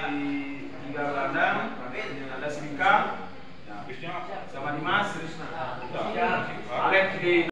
tiga gelandang, ada Simika, sama Dimas, Alex di